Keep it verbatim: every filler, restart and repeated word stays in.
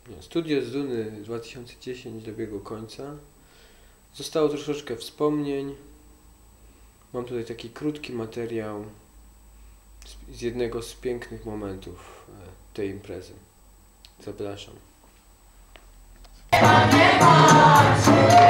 Studio z Duny dwa tysiące dziesięć dobiegło końca. Zostało troszeczkę wspomnień. Mam tutaj taki krótki materiał z, z jednego z pięknych momentów tej imprezy. Zapraszam.